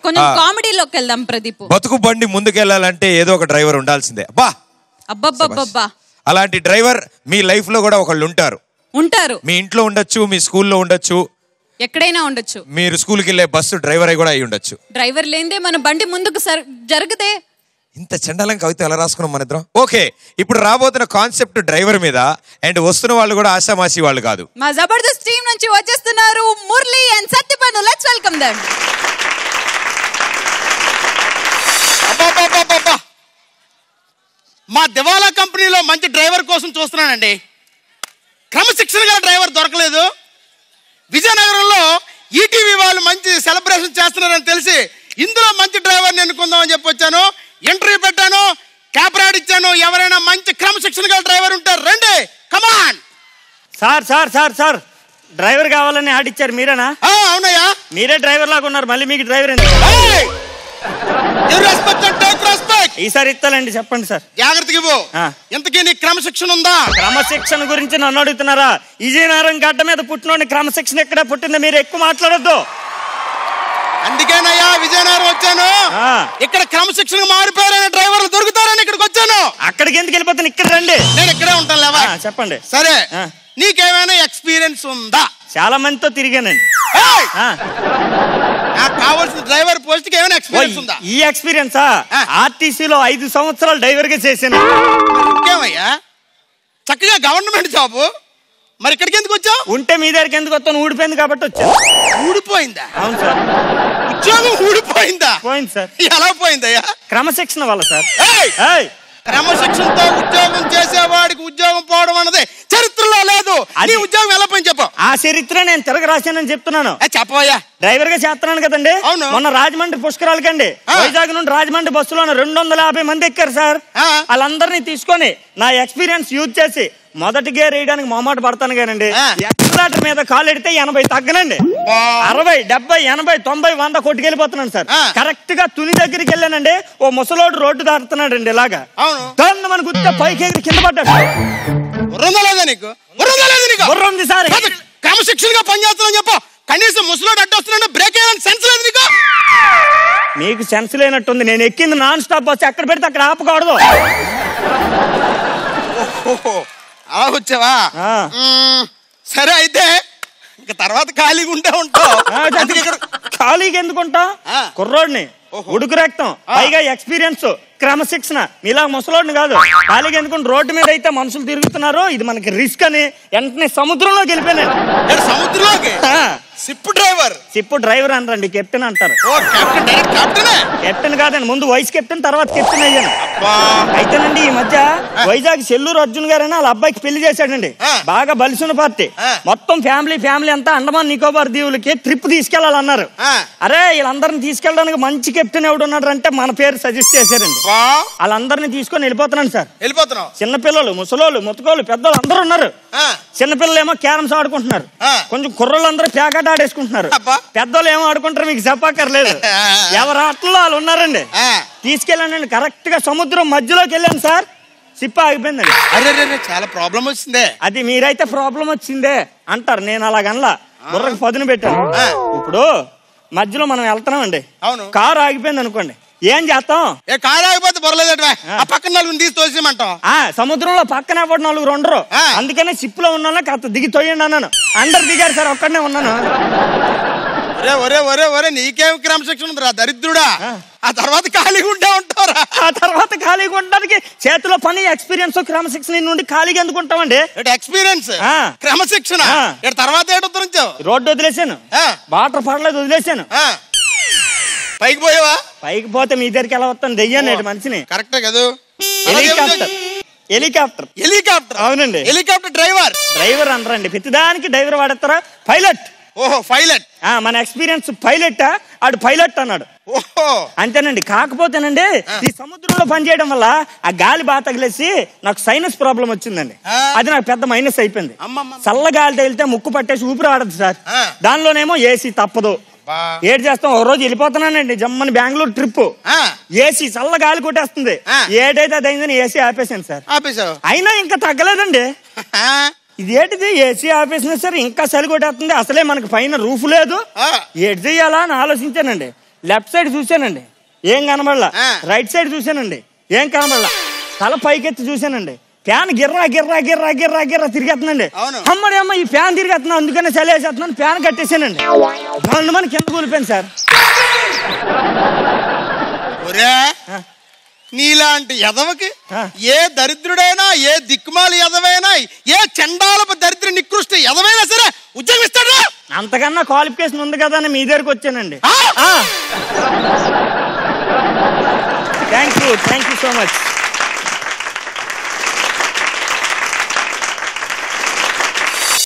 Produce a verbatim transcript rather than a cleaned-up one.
కొంచెం కామెడీలోకి వెళ్దాం ప్రదీప్. బతుకు బండి ముందుకెళ్ళాలంటే ఏదో ఒక డ్రైవర్ ఉండాల్సిందే. అబ్బా అబ్బబ్బబ్బబ్బా. అలాంటి డ్రైవర్ మీ లైఫ్ లో కూడా ఒకళ్ళు ఉంటారు. ఉంటారు. మీ ఇంట్లో ఉండొచ్చు, మీ స్కూల్లో ఉండొచ్చు, ఎక్కడైనా ఉండొచ్చు. మీరు స్కూల్కి వెళ్ళే బస్సు డ్రైవర్ అయి కూడా అయి ఉండొచ్చు. డ్రైవర్ లేదే మన బండి ముందుకు జరిగితే ఇంత చండాలం కవిత ఎలా రాసుకున్నాం మన ఇద్దరం. ఓకే, ఇప్పుడు రాబోతున్న కాన్సెప్ట్ డ్రైవర్ మీద. అండ్ వస్తున్న వాళ్ళు కూడా ఆశామాసి వాళ్ళు కాదు. మా జబర్దస్త్ టీం నుంచి వచ్చేస్తున్నారు మురళి అండ్ సత్యపను. Let's welcome them. మా దివాలా కంపెనీలో మంచి డ్రైవర్ కోసం చూస్తున్నానండి. క్రమశిక్షణ గల డ్రైవర్ దొరకలేదు. విజయనగరంలో ఈటీవీ వాళ్ళు మంచి సెలబ్రేషన్ చేస్తున్నారని తెలిసి ఇందులో మంచి డ్రైవర్ని ఎన్నుకుందామని చెప్పి వచ్చాను. ఇంటర్వ్యూ పెట్టాను, క్యాప్రాడ్ ఇచ్చాను. ఎవరైనా మంచి క్రమశిక్షణ గల డ్రైవర్ ఉంటారు, రండి, come on. Sir sir sir sir driver కావాలని ఆడిచ్చారు మీరేనా? అవునయ్యా, మీరే డ్రైవర్ లాగా ఉన్నారు. మళ్ళీ మీకు డ్రైవర్ ఈసారి ఇస్తానండి. చెప్పండి సార్. జాగ్రత్తగా ఇవ్వు. ఇంతకీ నీకు క్రమశిక్షణ ఉందా? క్రమశిక్షణ గురించి నన్ను అడుగుతున్నారా? విజయనగరం గడ్డ మీద పుట్టినోడిని క్రమశిక్షణ ఎక్కడ పుట్టిందో మీరు ఎక్కువ మాట్లాడొద్దు. అందుకేనయ్యా విజయనగరం వచ్చాను. ఇక్కడ క్రమశిక్షణ మారిపోయారనే డ్రైవర్లు దొరుకుతారని ఇక్కడికి వచ్చాను. అక్కడికి ఎందుకు వెళ్ళిపోతాను? ఇక్కడ రండి. నేను ఇక్కడే ఉంటాను. లేవా? చెప్పండి. సరే, నీకేమైనా ఎక్స్పీరియన్స్ ఉందా? చాలా మందితో తిరిగానండి. నాకు కావాల్సిన డ్రైవర్ పోస్ట్ కి ఏమైనా ఎక్స్పీరియన్స్ ఉందా? ఈ ఎక్స్పీరియన్సా? ఆర్టీసీలో ఐదు సంవత్సరాలు డ్రైవర్ గా చేశాను. ఇంకేమయ్యా, చక్కగా గవర్నమెంట్ జాబు. మరి ఇక్కడికి ఎందుకు వచ్చావు? ఉంటే మీ దగ్గరికి ఎందుకు వస్తాను? ఊడిపోయింది కాబట్టి వచ్చాను. ఊడిపోయిందా? అవును సార్. ఉద్యోగం ఊడిపోయిందా? పోయింది సార్. ఎలా పోయిందయ్యా? క్రమశిక్షణ వల్ల సార్. క్రమశిక్షణతో ఉద్యోగం చేసేవాడికి ఉద్యోగం పోవడం అన్నది చరిత్రలో లేదు. నీ ఉద్యోగం ఎలా పోయింది చెప్పు. ఆ చరిత్ర నేను తిరగ రాశానని చెప్తున్నాను. చెప్పవయ్యా. డ్రైవర్ గా చేస్తున్నాను కదండి. మొన్న రాజమండ్రి పుష్కరాలకండి వైజాగ్ నుండి రాజమండ్రి బస్సులో రెండు వందల యాభై మంది ఎక్కారు సార్. వాళ్ళందరినీ తీసుకొని నా ఎక్స్పీరియన్స్ యూజ్ చేసి మొదటి గేర్ వేయడానికి మొహమాట పడతాను కానండి. ఎక్సలేటర్ మీద కాలు ఎడితే ఎనభై తగ్గనండి. అరవై డెబ్బై ఎనభై తొంభై వంద కొట్టుకెళ్ళిపోతున్నాను సార్. కరెక్ట్ గా తుని దగ్గరికి వెళ్ళానండి. ఓ ముసలోడు రోడ్డు దాటుతున్నాడు అండి. ఇలాగా దాన్ని మన గుర్తే పైకి ఎగిరి కింద పడ్డాడు. ఉంది సార్. క్రమశిక్షణగా పనిచేస్తున్నాను చెప్పు. కనీసం ముసలోడు అడ్డు వస్తున్నాడు, బ్రేక్ వేయాలని సెన్స్ లేదు నీకు. మీకు సెన్స్ లేనట్టుంది. నేను ఎక్కింది నాన్ స్టాప్ బస్సు, ఎక్కడ పెడితే అక్కడ ఆపకూడదు. అలా వచ్చావా? సరే, అయితే ఇంకా తర్వాత ఖాళీగా ఉంటే ఉంటావు. ఖాళీగా ఎందుకుంటా? కుర్రోడిని, ఉడుకు రక్తం, పైగా ఎక్స్పీరియన్స్, క్రమశిక్షణ. మీలా ముసలోడిని కాదు. ఖాళీగా ఎందుకుంటే రోడ్డు మీద అయితే మనుషులు తిరుగుతున్నారు, ఇది మనకి రిస్క్ అని వెంటనే సముద్రంలోకి వెళ్ళిపోయాను. సముద్రంలోకి? Ship driver. సిప్ డ్రైవర్ అనరండి, కెప్టెన్ అంటారు. కెప్టెన్ కాదండి, ముందు వైస్ కెప్టెన్, తర్వాత కెప్టెన్ అయ్యాను. అయితేనండి ఈ మధ్య వైజాగ్ చెల్లూరు అర్జున్ గారు అని వాళ్ళ అబ్బాయికి పెళ్లి చేశాడండి. బాగా బలిసిన పార్టీ. మొత్తం ఫ్యామిలీ ఫ్యామిలీ అంతా అండమాన్ నికోబార్ దీవులకి ట్రిప్ తీసుకెళ్లాలన్నారు. అరే వీళ్ళందరినీ తీసుకెళ్ళడానికి మంచి కెప్టెన్ ఎవడు ఉన్నాడు అంటే మన పేరు సజెస్ట్ చేశారండి. వాళ్ళందరినీ తీసుకొని వెళ్ళిపోతున్నాను సార్. వెళ్ళిపోతున్నాం. చిన్నపిల్లలు, ముసలోళ్ళు, ముతకోళ్ళు, పెద్దోళ్ళు అందరూ ఉన్నారు. చిన్నపిల్లలు ఏమో క్యారమ్స్ ఆడుకుంటున్నారు. కొంచెం కుర్రోళ్ళు అందరూ ప్యాకెట్ ఆడేసుకుంటున్నారు. పెద్దోళ్ళు ఏమో ఆడుకుంటారు, మీకు చెప్పక్కర్లేదు. ఎవరి ఆటల్లో వాళ్ళు ఉన్నారండి. తీసుకెళ్ళండి. కరెక్ట్ గా సముద్రం మధ్యలోకి వెళ్ళాను సార్. సిప్ప ఆగిపోయిందండి. అరే చాలా ప్రాబ్లం వచ్చిందే. అది మీరైతే ప్రాబ్లం వచ్చిందే అంటారు, నేను అలాగనలా. బుర్రకు పదును పెట్టాను. ఇప్పుడు మధ్యలో మనం వెళ్తున్నామండి, కారు ఆగిపోయింది అనుకోండి, ఏం చేస్తాం? ఏ కారు ఆగిపోతే బొరలేదు, పక్కన నలుగురు తీసి తోసేయమంటాం. సముద్రంలో పక్కన పడి నలుగురు ఉండరు. అందుకనే షిప్ లో ఉన్నాను, కాస్త దిగి తోయండి అన్నాను. అందరు దిగారు సార్, ఒక్కడనే ఉన్నాను. ఒరే ఒరే ఒరే ఒరే నీకేం క్రమశిక్షణ ఉందిరా దరిద్రుడా. ఆ తర్వాత ఖాళీగా ఉంటే ఉంటారా? ఆ తర్వాత ఖాళీగా ఉండడానికి చేతిలో పని, ఎక్స్పీరియన్స్, క్రమశిక్షణ నుండి ఖాళీగా ఎందుకు ఉంటామండి? ఎక్స్పీరియన్స్, క్రమశిక్షణ. తర్వాత ఏంటో రోడ్డు వదిలేసాను, వాటర్ పడలేదు, వదిలేసాను. పైకి పోయావా? పైకి పోతే మీ దగ్గరికి ఎలా వస్తాను? దెయ్యాను మనిషిని. కరెక్టే కదా. హెలికాప్టర్. హెలికాప్టర్ హెలికాప్టర్ అవునండి. Helicopter driver. డ్రైవర్ అనరండి, ప్రతిదానికి డ్రైవర్ వాడతారా? పైలట్. ఓహో పైలట్. మన ఎక్స్పీరియన్స్ పైలట్, ఆడు పైలట్ అన్నాడు. ఓహో అంతేనండి. కాకపోతేనండి ఈ సముద్రంలో పనిచేయడం వల్ల ఆ గాలి బాగా తగిలేసి నాకు సైనస్ ప్రాబ్లం వచ్చిందండి. అది నాకు పెద్ద మైనస్ అయిపోయింది. చల్ల గాలి తగిలితే ముక్కు పట్టేసి ఊపిరి ఆడదు సార్. దానిలోనేమో ఏసీ తప్పదు. ఏడు చేస్తాం. ఒక రోజు వెళ్ళిపోతున్నానండి జమ్మని బెంగళూరు ట్రిప్. ఏసీ చల్ల గాలి కొట్టేస్తుంది. ఏడైతే అది అయిందని ఏసీ ఆపేసాను సార్. అయినా ఇంకా తగ్గలేదండి. ఇదేంటిది, ఏసీ ఆపేసినా సరే ఇంకా చలి కొట్టేస్తుంది. అసలే మనకి పైన రూఫ్ లేదు, ఏడు చెయ్యాలా అని ఆలోచించానండి. లెఫ్ట్ సైడ్ చూశానండి, ఏం కనబడలా. రైట్ సైడ్ చూశానండి, ఏం కనబడలా. తల పైకెత్తి చూశానండి, ఫ్యాన్ గిర్రా గిర్రా గిర్రా గిర్రా గిర్రా తిరిగేస్తుందండి. అమ్మడి అమ్మ ఈ ఫ్యాన్ తిరిగేస్తున్నా, అందుకనే చలేసేస్తున్నాను, ఫ్యాన్ కట్టేసానండి. దాని మన కింద కూలిపోయింది సార్. నీలాంటి ఎదవకి ఏ దరిద్రుడైనా, ఏ దిక్కుమాలి ఎదవైనా, ఏ చండాలపు దరిద్ర నికృష్ట ఎదవైనా సరే ఉద్యోగం ఇస్తాడు. అంతకన్నా క్వాలిఫికేషన్ ఉంది కదా అని మీ దగ్గరికి వచ్చానండి. Thank you thank you so much.